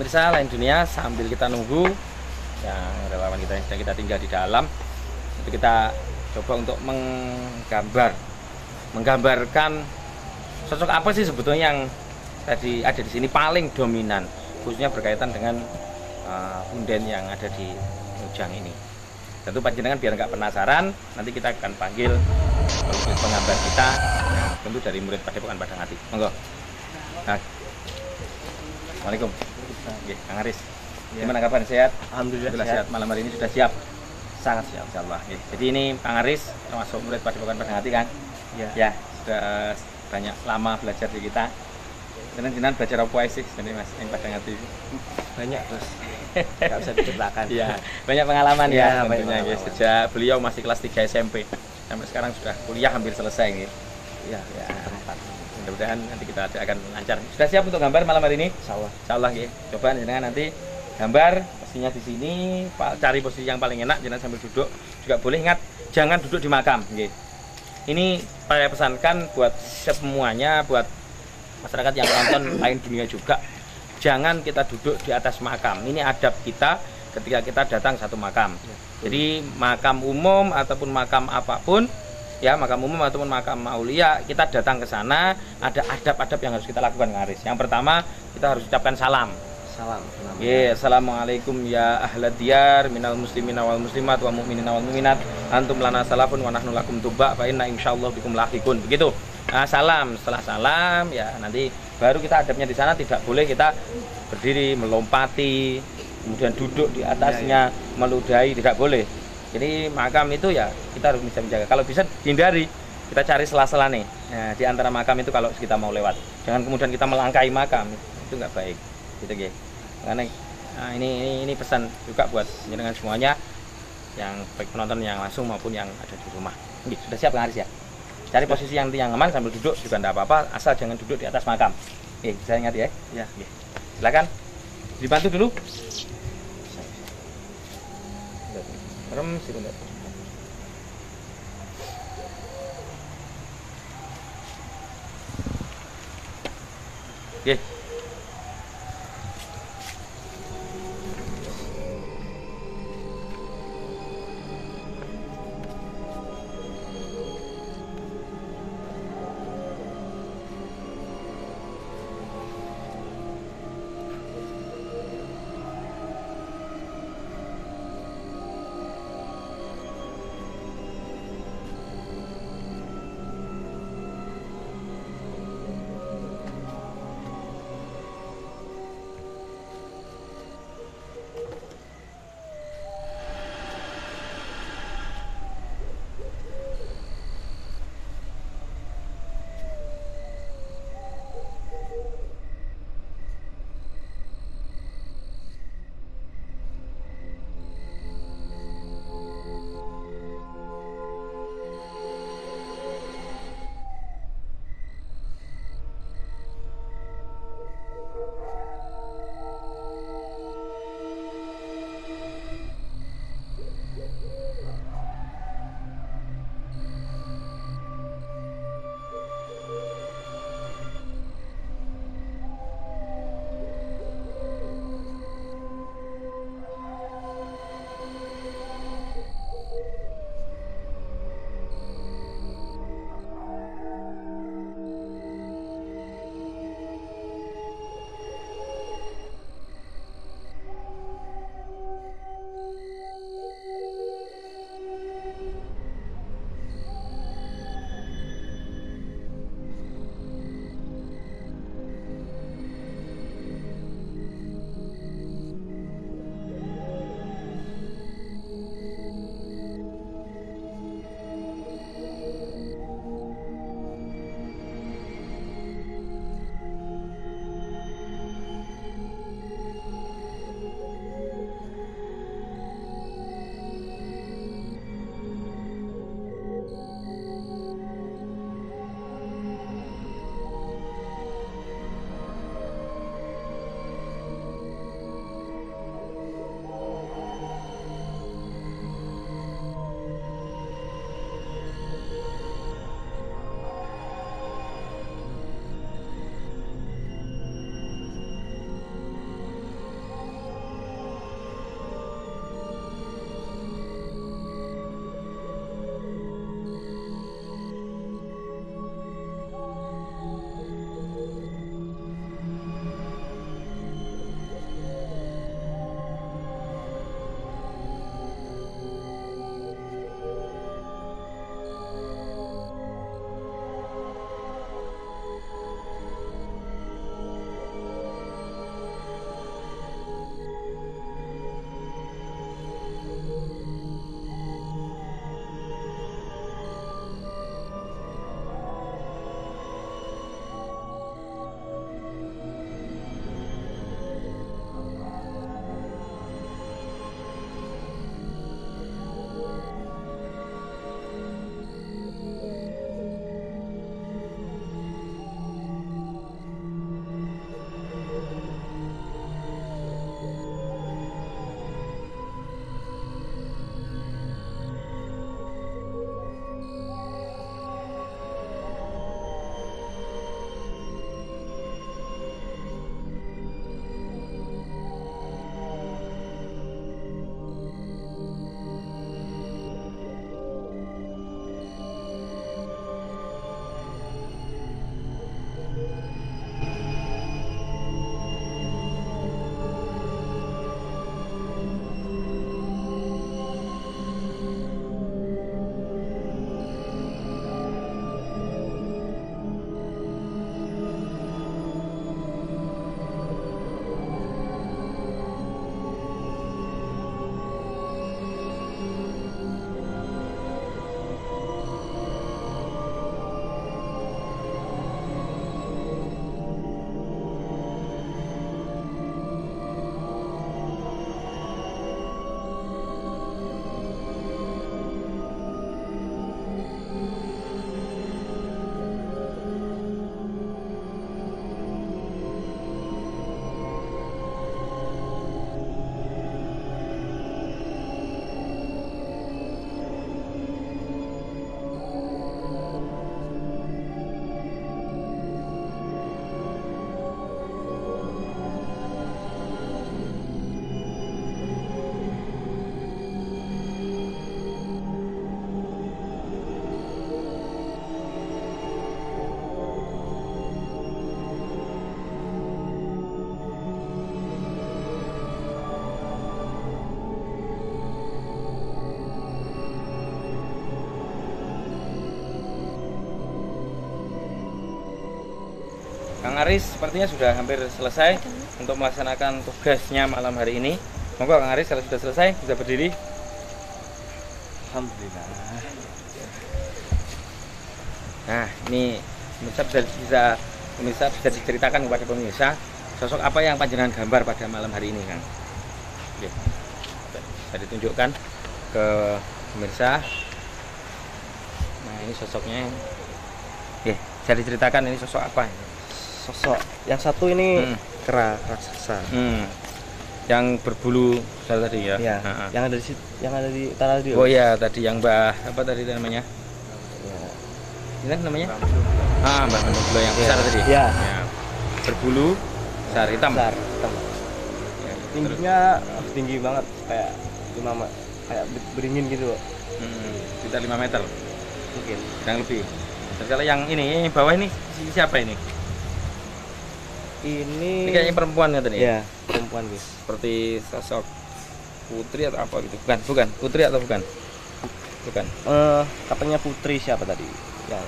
pemirsa lain dunia, sambil kita nunggu yang relawan kita yang sedang kita tinggal di dalam, itu kita coba untuk menggambarkan sosok apa sih sebetulnya yang tadi ada di sini paling dominan, khususnya berkaitan dengan punden yang ada di Ujang ini. Tentu panjenengan biar nggak penasaran, nanti kita akan panggil pelukis penggambar kita yang tentu dari murid Padepokan Padang Ati. Monggo. Nah. Assalamualaikum. Oke, Kang Aris. Gimana kabar, sehat? Alhamdulillah sehat. Malam hari ini sudah siap. Sangat siap, insyaallah. Jadi ini Kang Aris termasuk murid Padepokan Padang Ati, kan? Ya, sudah banyak lama belajar di kita. Jenengan belajar apa sih sebenarnya Mas yang Padang Ati? Banyak terus. Nggak bisa diceritakan. Iya, banyak pengalaman ya tentunya pengalaman. Sejak beliau masih kelas 3 SMP sampai sekarang sudah kuliah hampir selesai nih. Ya. Mudah-mudahan nanti kita akan lancar. Sudah siap untuk gambar malam hari ini? Insyaallah ya. Coba jenengan nanti gambar posisinya di sini, cari posisi yang paling enak, jangan sambil duduk. Juga boleh, ingat jangan duduk di makam, nggih. Ini saya pesankan buat semuanya, buat masyarakat yang nonton lain dunia juga. Jangan kita duduk di atas makam. Ini adab kita ketika kita datang satu makam. Jadi makam umum ataupun makam apapun, ya makam umum ataupun makam aulia, kita datang ke sana ada adab-adab yang harus kita lakukan, Kang Aris. Yang pertama, kita harus ucapkan salam. Assalamualaikum ya ahlad diyar minal muslimina wal muslimat wa mu'minina wal mu'minat antum lana salafun wa nahnu lakum tuba fa inna insyaallah bikum lahiqun. Begitu. Nah, salam. Setelah salam ya nanti baru kita adabnya di sana, tidak boleh kita berdiri melompati, kemudian duduk di atasnya, meludahi, tidak boleh. Jadi makam itu ya kita harus bisa menjaga. Kalau bisa dihindari, kita cari sela-sela nih. Nah, di antara makam itu kalau kita mau lewat, jangan kemudian kita melangkahi makam, itu nggak baik. Gitu, guys. Karena ini pesan juga buat jenengan semuanya, yang baik penonton yang langsung maupun yang ada di rumah. Ini sudah siap, Kang Aris ya? Cari posisi yang aman sambil duduk juga tidak apa-apa, asal jangan duduk di atas makam. Bisa ingat ya? Ya. Silakan dibantu dulu. Rem sebentar. Oke. Aris sepertinya sudah hampir selesai untuk melaksanakan tugasnya malam hari ini. Monggo Kang Aris, kalau sudah selesai bisa berdiri. Alhamdulillah. Nah, ini pemirsa bisa diceritakan kepada pemirsa sosok apa yang panjenengan gambar pada malam hari ini, Kang? Oke. Bisa ditunjukkan ke pemirsa. Nah, ini sosoknya. Oke, bisa diceritakan ini sosok apa? Sosok yang satu ini kera raksasa. Yang berbulu besar tadi ya. Ya, yang ada di utara tadi. Oh ya, tadi yang Mbah apa tadi namanya? Ya. Ini namanya? Mbah Mendoblo yang besar tadi. Ya. Berbulu besar hitam. Besar hitam. Ya, Tingginya tinggi banget kayak kayak beringin gitu loh. Sekitar 5 meter Mungkin. kurang lebih. Terus kalau yang ini bawah ini siapa ini? Ini kayaknya perempuan ya tadi? Iya, perempuan guys. Seperti sosok putri atau apa gitu? Bukan. Putri atau bukan? Bukan. Katanya putri siapa tadi? Yang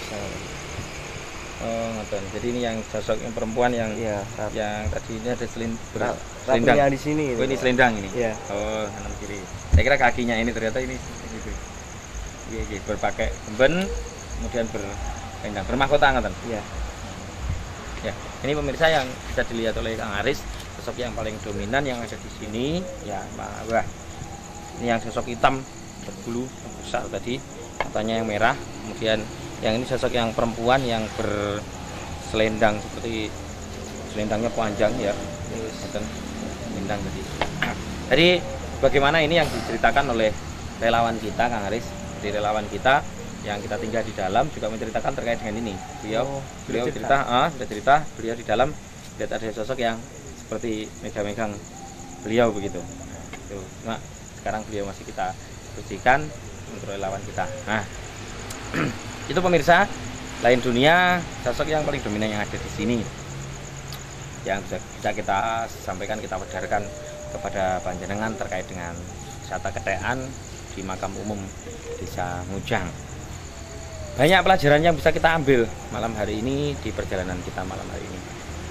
ngoten. Jadi ini yang sosok yang perempuan yang yang tadi ini ada selendang di sini. Oh, ini selendang ini. Iya. Oh, kanan kiri. Saya kira kakinya ini ternyata ini gitu. Iya, berpakai emben kemudian berselendang, bermahkota ngoten. Iya. Ya, ini pemirsa yang bisa dilihat oleh Kang Aris, sosok yang paling dominan yang ada di sini, ya, wah. Ini yang sosok hitam berbulu besar tadi, matanya yang merah, kemudian yang ini sosok yang perempuan yang berselendang seperti selendangnya panjang ya, selendang tadi. Jadi bagaimana ini yang diceritakan oleh relawan kita, Kang Aris, dari relawan kita yang kita tinggal di dalam juga menceritakan terkait dengan ini. Beliau cerita beliau di dalam lihat ada sosok yang seperti megang-megang beliau begitu. Nah, sekarang beliau masih kita bersihkan untuk relawan kita. Nah, itu pemirsa, lain dunia sosok yang paling dominan yang ada di sini yang bisa kita sampaikan, kita pedarkan kepada panjenengan terkait dengan wisata keteaan di makam umum Desa Ngujang. Banyak pelajaran yang bisa kita ambil malam hari ini di perjalanan kita malam hari ini.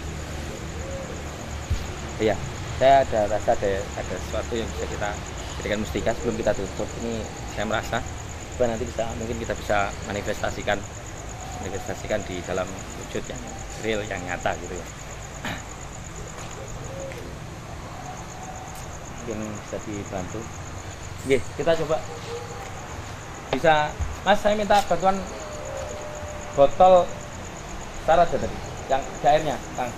Iya, saya ada rasa ada sesuatu yang bisa kita jadikan mustika sebelum kita tutup. Ini saya merasa supaya nanti mungkin kita bisa manifestasikan di dalam wujud yang real, yang nyata gitu ya. Mungkin bisa dibantu. Oke, kita coba. Bisa, Mas, saya minta bantuan botol syarat ya tadi, yang airnya, Kang.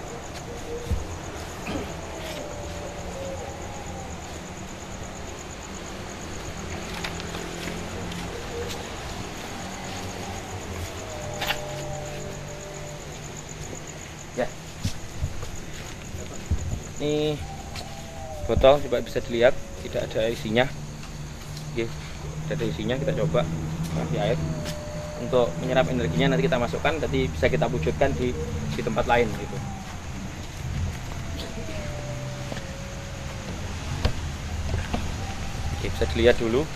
Ya, ini botol coba bisa dilihat tidak ada isinya. Oke, tidak ada isinya, kita coba kasih air untuk menyerap energinya, nanti kita masukkan, nanti bisa kita wujudkan di tempat lain gitu. Oke, bisa dilihat dulu.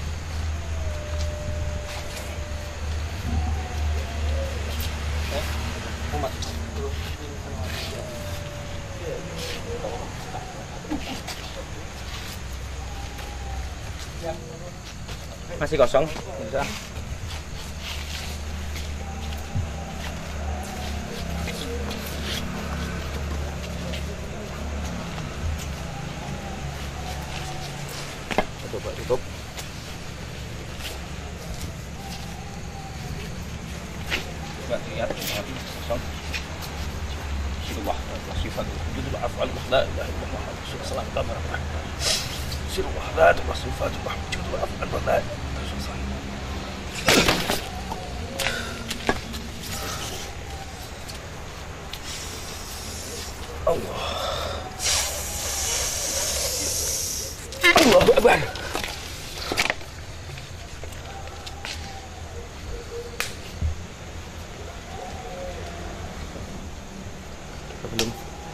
Masih kosong, bisa. Coba tutup. Coba lihat, kosong. Sirwah, sifat wujud afal la ilaha illallah Rasulullah sallallahu sirwah la sifat wujud afal la Allah. Allahu Akbar. Belum.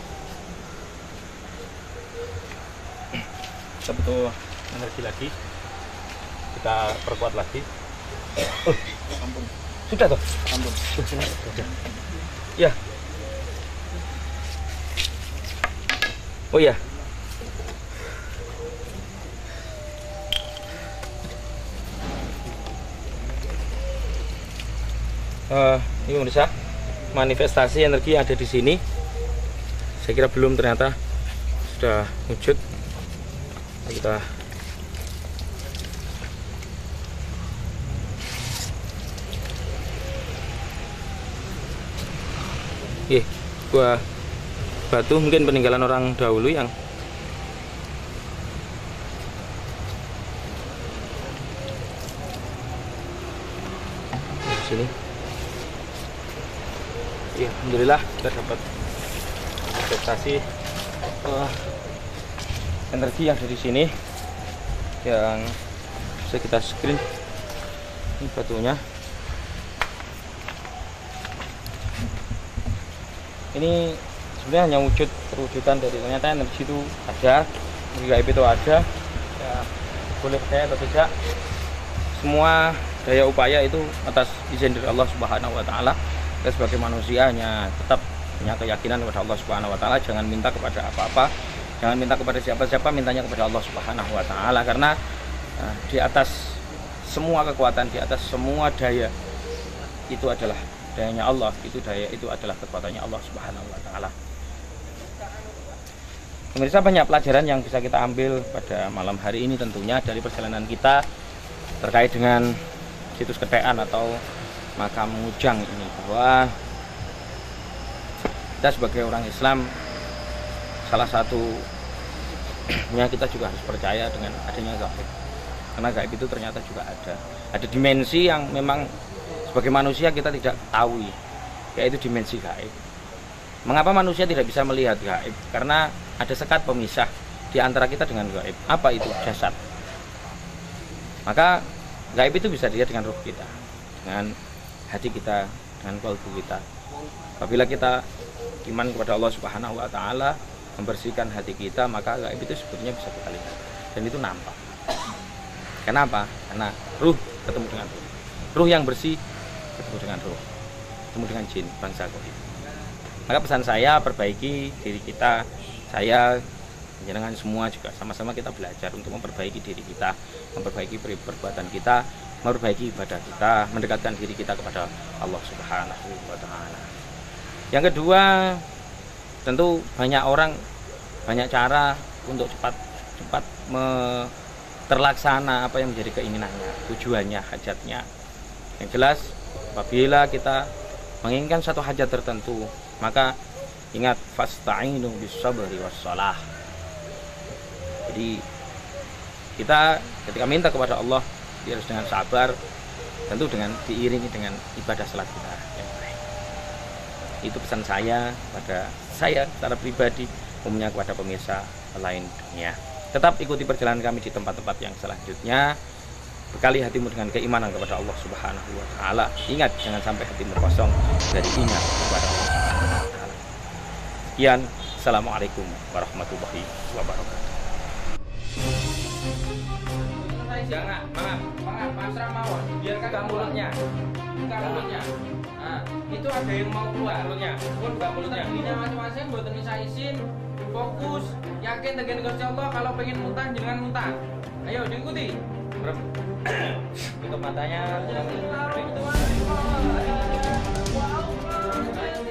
Kita butuh energi lagi. Kita perkuat lagi. Ampun. Sudah toh? Ampun. Sudah. Ya. Oh iya. Ini pemirsa, manifestasi energi yang ada di sini. Saya kira belum, ternyata sudah wujud. Kita gua batu mungkin peninggalan orang dahulu yang di sini. Ya, alhamdulillah kita dapat manifestasi energi yang ada di sini yang bisa kita screen. Ini batunya. Ini sebenarnya hanya perwujudan dari ternyata energi itu ada, energi gaib itu ada. Ya, boleh percaya atau tidak, semua daya upaya itu atas izin dari Allah Subhanahu wa taala. Kita sebagai manusia hanya tetap punya keyakinan kepada Allah Subhanahu wa taala, jangan minta kepada apa-apa, jangan minta kepada siapa-siapa, mintanya kepada Allah Subhanahu wa taala, karena di atas semua kekuatan, di atas semua daya itu adalah dayanya Allah, itu adalah kekuatannya Allah Subhanahu wa taala. Pemirsa, banyak pelajaran yang bisa kita ambil pada malam hari ini tentunya dari perjalanan kita terkait dengan situs Ketekan atau makam Ngujang ini, bahwa kita sebagai orang Islam salah satunya kita juga harus percaya dengan adanya gaib, karena gaib itu ternyata juga ada dimensi yang memang sebagai manusia kita tidak tahu, yaitu dimensi gaib. Mengapa manusia tidak bisa melihat gaib? Karena ada sekat pemisah di antara kita dengan gaib. Apa itu? Jasad. Maka gaib itu bisa dilihat dengan ruh kita, dengan hati kita, dengan kalbu kita. Apabila kita iman kepada Allah Subhanahu wa taala, membersihkan hati kita, maka gaib itu sebetulnya bisa kita lihat dan itu nampak. Kenapa? Karena ruh ketemu dengan ruh. Ruh yang bersih ketemu dengan ruh, ketemu dengan jin, bangsa gaib. Maka pesan saya, perbaiki diri kita. Saya jangan semua juga sama-sama kita belajar untuk memperbaiki diri kita, memperbaiki perbuatan kita, memperbaiki ibadah kita, mendekatkan diri kita kepada Allah Subhanahu wa taala. Yang kedua, tentu banyak orang, banyak cara untuk cepat terlaksana apa yang menjadi keinginannya, tujuannya, hajatnya. Yang jelas, apabila kita menginginkan satu hajat tertentu, maka ingat, fasta'inu bis-sabri was-shalah. Jadi kita ketika minta kepada Allah, dia harus dengan sabar, tentu dengan diiringi dengan ibadah salat kita yang baik. Itu pesan saya pada saya secara pribadi, umumnya kepada pemirsa lain dunia. Tetap ikuti perjalanan kami di tempat-tempat yang selanjutnya. Bekali hatimu dengan keimanan kepada Allah Subhanahu wa taala. Ingat, jangan sampai hatimu kosong dari ingat kepada Allah Subhanahu wa taala. Sekian, assalamualaikum warahmatullahi wabarakatuh. Jangan, pasrah mawon, biarkan buka mulutnya. Nah, itu ada yang mau keluar mulutnya. Buka mulutnya. Ini masing-masing buat bisa izin, fokus, yakin dengan Gusti Allah. Kalau pengen muntah jangan muntah. Ayo diikuti. Tutup matanya.